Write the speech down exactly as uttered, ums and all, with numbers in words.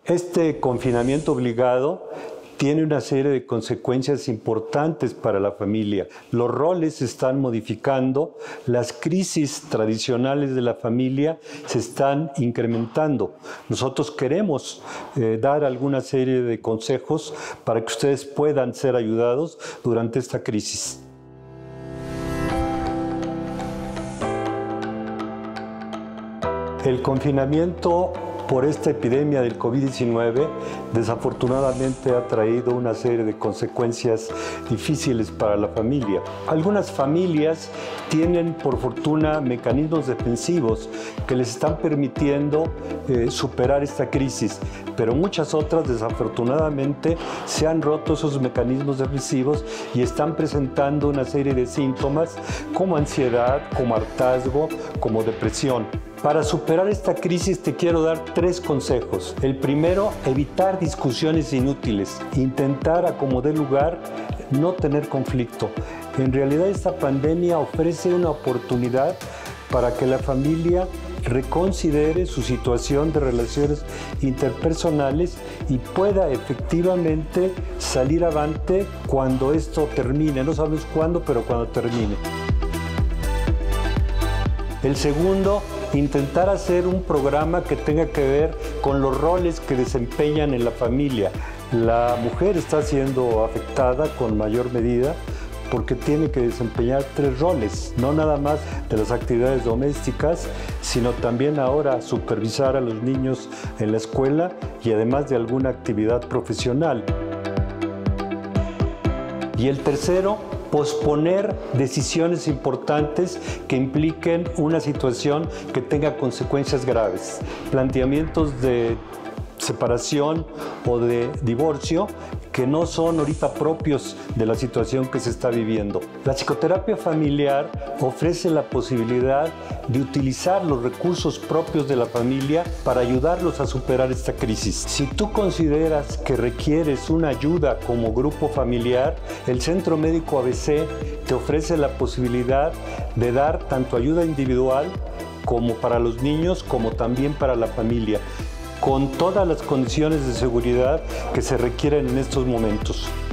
Este confinamiento obligado tiene una serie de consecuencias importantes para la familia. Los roles se están modificando, las crisis tradicionales de la familia se están incrementando. Nosotros queremos eh, dar alguna serie de consejos para que ustedes puedan ser ayudados durante esta crisis. El confinamiento por esta epidemia del COVID diecinueve desafortunadamente ha traído una serie de consecuencias difíciles para la familia. Algunas familias tienen, por fortuna, mecanismos defensivos que les están permitiendo eh, superar esta crisis, pero muchas otras, desafortunadamente, se han roto esos mecanismos defensivos y están presentando una serie de síntomas como ansiedad, como hartazgo, como depresión. Para superar esta crisis te quiero dar tres consejos. El primero, evitar discusiones inútiles. Intentar, a como dé lugar, no tener conflicto. En realidad esta pandemia ofrece una oportunidad para que la familia reconsidere su situación de relaciones interpersonales y pueda efectivamente salir avante cuando esto termine. No sabemos cuándo, pero cuando termine. El segundo, intentar hacer un programa que tenga que ver con los roles que desempeñan en la familia. La mujer está siendo afectada con mayor medida porque tiene que desempeñar tres roles, no nada más de las actividades domésticas, sino también ahora supervisar a los niños en la escuela y además de alguna actividad profesional. Y el tercero, posponer decisiones importantes que impliquen una situación que tenga consecuencias graves. Planteamientos de separación o de divorcio que no son ahorita propios de la situación que se está viviendo. La psicoterapia familiar ofrece la posibilidad de utilizar los recursos propios de la familia para ayudarlos a superar esta crisis. Si tú consideras que requieres una ayuda como grupo familiar, el Centro Médico A B C te ofrece la posibilidad de dar tanto ayuda individual como para los niños, como también para la familia, con todas las condiciones de seguridad que se requieren en estos momentos.